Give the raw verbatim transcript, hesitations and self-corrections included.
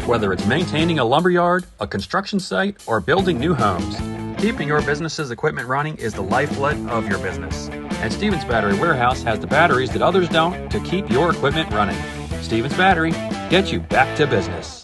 Whether it's maintaining a lumberyard, a construction site, or building new homes, keeping your business's equipment running is the lifeblood of your business. And Stevens Battery Warehouse has the batteries that others don't to keep your equipment running. Stevens Battery, get you back to business.